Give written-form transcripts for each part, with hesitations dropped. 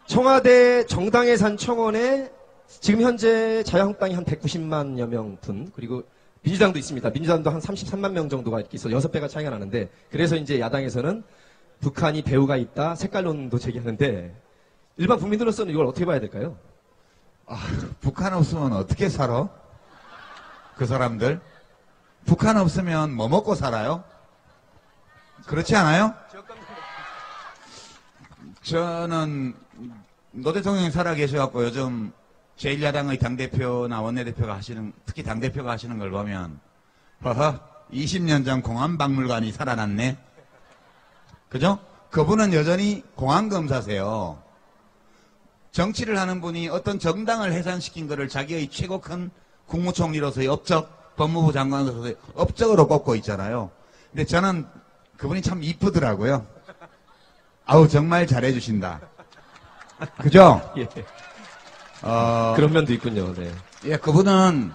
청와대 정당 예산 청원에 지금 현재 자유한국당이 한 190만여 명 분, 그리고 민주당도 있습니다. 민주당도 한 33만 명 정도가 있어 6배가 차이가 나는데, 그래서 이제 야당에서는 북한이 배후가 있다, 색깔론도 제기하는데, 일반 국민들로서는 이걸 어떻게 봐야 될까요? 북한 없으면 어떻게 살아? 그 사람들? 북한 없으면 뭐 먹고 살아요? 그렇지 않아요? 저는 노 대통령이 살아계셔갖고 요즘 제1야당의 당대표나 원내대표가 하시는, 특히 당대표가 하시는 걸 보면, 허허, 20년 전 공안박물관이 살아났네? 그죠? 그분은 여전히 공안검사세요. 정치를 하는 분이 어떤 정당을 해산시킨 것을 자기의 최고 큰 국무총리로서의 업적, 법무부 장관으로서의 업적으로 꼽고 있잖아요. 근데 저는 그분이 참 이쁘더라고요. 아우, 정말 잘해주신다. 그죠? 예. 그런 면도 있군요. 네. 예, 그분은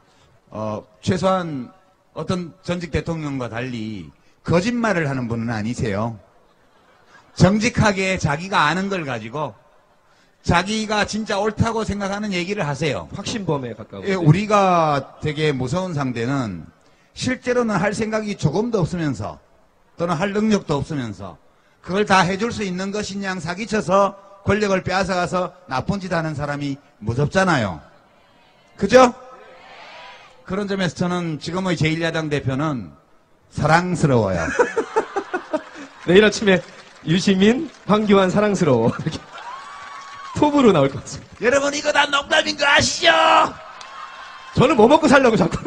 최소한 어떤 전직 대통령과 달리 거짓말을 하는 분은 아니세요. 정직하게 자기가 아는 걸 가지고 자기가 진짜 옳다고 생각하는 얘기를 하세요. 확신범에 가까워. 예, 우리가 되게 무서운 상대는 실제로는 할 생각이 조금도 없으면서 또는 할 능력도 없으면서 그걸 다 해줄 수 있는 것인 양 사기쳐서 권력을 빼앗아가서 나쁜 짓 하는 사람이 무섭잖아요. 그죠? 그런 점에서 저는 지금의 제1야당 대표는 사랑스러워요. 내일 아침에 유시민, 황교안 사랑스러워. 이렇게 톱으로 나올 것 같습니다. 여러분, 이거 다 농담인 거 아시죠? 저는 뭐 먹고 살려고 자꾸.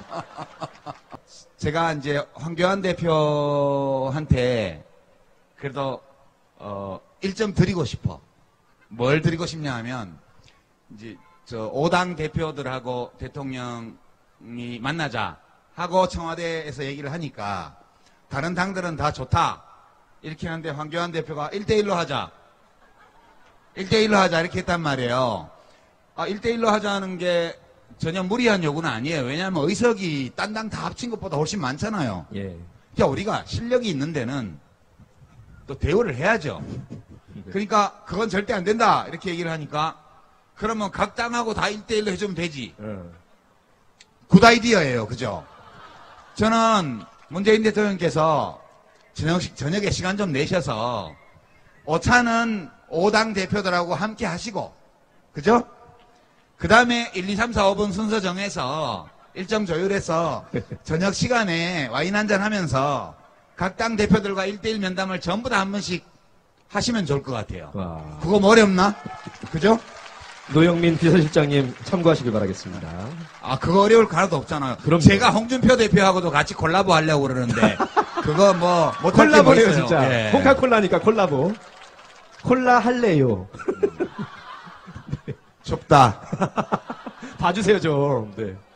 제가 이제 황교안 대표한테 그래도 1점 드리고 싶어. 뭘 드리고 싶냐 하면, 이제 저 5당 대표들하고 대통령이 만나자 하고 청와대에서 얘기를 하니까 다른 당들은 다 좋다 이렇게 하는데 황교안 대표가 1대1로 하자, 1대1로 하자 이렇게 했단 말이에요. 1대1로 하자는 게 전혀 무리한 요구는 아니에요. 왜냐하면 의석이 딴 당 다 합친 것보다 훨씬 많잖아요. 예. 그러니까 우리가 실력이 있는 데는 또 대우를 해야죠. 그러니까 그건 절대 안 된다 이렇게 얘기를 하니까, 그러면 각 당하고 다 1대1로 해주면 되지. 굿 아이디어예요. 그죠? 저는 문재인 대통령께서 저녁에 시간 좀 내셔서 오차는 5당 대표들하고 함께 하시고, 그죠? 그 다음에 1, 2, 3, 4, 5분 순서 정해서 일정 조율해서 저녁 시간에 와인 한잔 하면서 각 당 대표들과 1대1 면담을 전부 다 한 번씩 하시면 좋을 것 같아요. 와. 그거 뭐 어렵나? 그죠? 노영민 비서실장님 참고하시길 바라겠습니다. 그거 어려울 거 하나도 없잖아요. 그럼요. 제가 홍준표 대표하고도 같이 콜라보 하려고 그러는데 그거 뭐 못할 게 뭐 콜라보네요, 있어요. 진짜. 예. 코카콜라니까 콜라보. 콜라 할래요. 좁다. 봐주세요, 좀. 네.